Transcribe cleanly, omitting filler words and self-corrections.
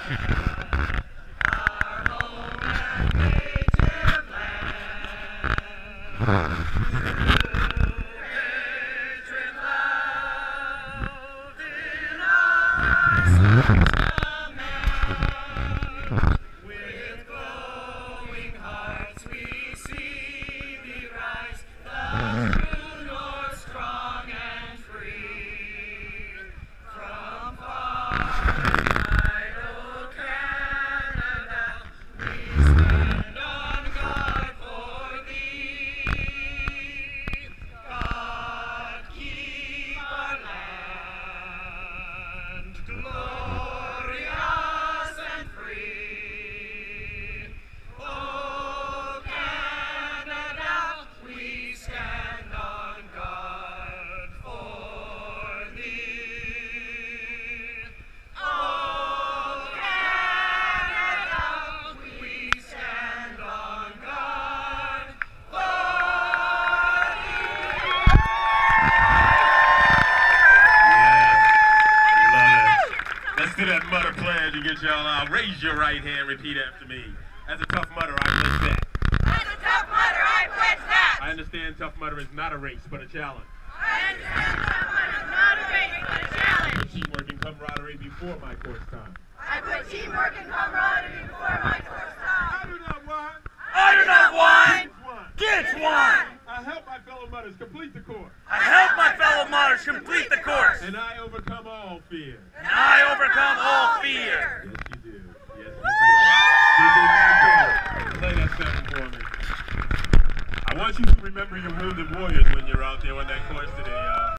To that mutter plan to get y'all out. Raise your right hand, repeat after me. As a tough mutter, I pledge that. As a tough mutter, I pledge that. I understand tough mutter is not a race, but a challenge. I understand tough mutter is not a race, but a challenge. I put teamwork and camaraderie before my course time. I put teamwork and camaraderie before my course time. I do not whine. I do not whine. Get one. I help my fellow mutters complete the course. I help my fellow mutters complete the course. And I overcome all fear. And I overcome all fear. Yes, you do. Yes, you do. Play that second for me. I want you to remember your wounded warriors when you're out there on that course today, y'all.